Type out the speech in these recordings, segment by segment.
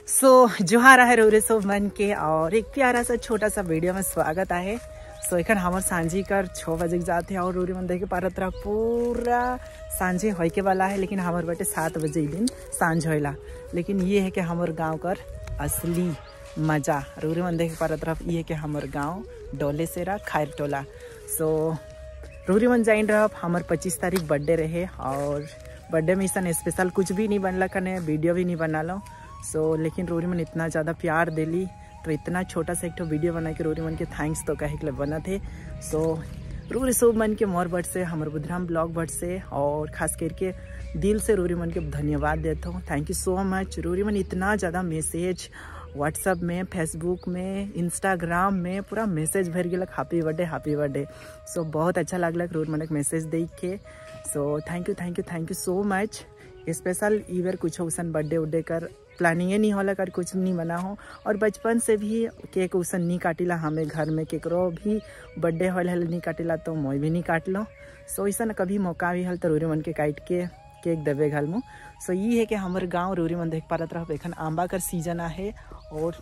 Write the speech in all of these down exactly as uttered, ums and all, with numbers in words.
सो so, जोहार है रोरे सो मन के और एक प्यारा सा छोटा सा वीडियो में स्वागत है। सो एखन हमार सांझी कर छः बजे जाते हैं और रोरी मन देखे पार तरह पूरा सांझे होय के वाला है, लेकिन हमार बेटे सात बजे ही दिन सांझ होइला। लेकिन ये है कि हमार गांव कर असली मजा रोरी मन देखे पार तरफ ये है कि हमार गांव डोले सेरा खायर टोला। सो रोरी मन जाइन रह हमार पच्चीस तारीख बर्थडे रहे और बर्थडे में ऐसा स्पेशल कुछ भी नहीं बनला कने, वीडियो भी नहीं बना लो। सो so, लेकिन रोरी मन इतना ज़्यादा प्यार दिली तो इतना छोटा सा एक तो वीडियो बना के रोरी मन के थैंक्स तो कहे के लिए बना थे। सो so, रोरी सो मन के मोर बट से हमारे बुधराम ब्लॉग बट से और ख़ास करके दिल से रोरी मन के धन्यवाद देता हूँ। Thank you so much. रोरी मन इतना ज़्यादा मैसेज व्हाट्सअप में, फेसबुक में, इंस्टाग्राम में पूरा मैसेज भर गया happy birthday happy birthday. So बहुत अच्छा लगल रोरी मन के मैसेज देख के। So thank you thank you thank you so much. Special ईवर कुछ उसन बर्थडे उड्डे कर प्लानिंग नहीं होला कर कुछ नहीं बना हो और बचपन से भी केक उसन नहीं काटिला। हमें घर में केकरो भी बर्थडे होल हल नहीं काटिला तो मैं भी नहीं काट लो। सो ऐसा कभी मौका भी हल तो रोरी मन के काट के केक देवे घर में। सो ये है कि हमारे गांव रोरी मन देख पारत रह एखन आंबा कर सीजन है और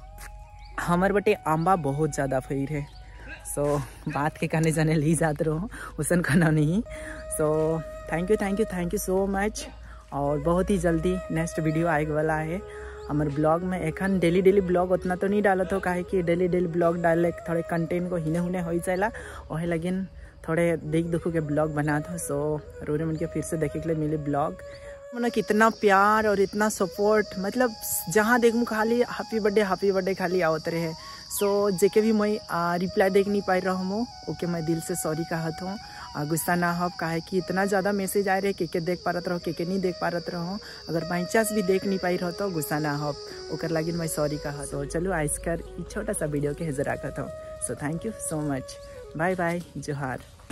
हमार बटे आंबा बहुत ज़्यादा फैर है। सो बात के कहने जाने ली जाते रहो उसन खाना नहीं। So thank you thank you thank you so much. और बहुत ही जल्दी नेक्स्ट वीडियो आए वाला है हमारे ब्लॉग में। एखन डेली डेली ब्लॉग उतना तो नहीं डालत हो काहे कि डेली डेली ब्लॉग डाले थोड़े कंटेंट को हिने हुने हो जाएला वही लगिन थोड़े देख देखो के ब्लॉग बना दो। सो रोरी मन के फिर से देखे के लिए मिले ब्लॉग मतलब कितना प्यार और इतना सपोर्ट, मतलब जहाँ देखूँ खाली हैप्पी बर्थडे हैप्पी बर्थडे खाली आवत रहे। सो जेके भी मैं रिप्लाई देख नहीं पाई रहा हूँ ओके मैं दिल से सॉरी कहत हूँ। गुस्सा ना हो काहे कि इतना ज़्यादा मैसेज आ रहे के के देख पारत रहो के के नहीं देख पारत रहो। अगर बाई चांस भी देख नहीं पाई रहो तो गुस्सा ना हो ओकर लगी मैं सॉरी कहा। तो चलो आइस कर छोटा सा वीडियो के हजर रखत हूँ। So thank you so much. Bye bye जोहार।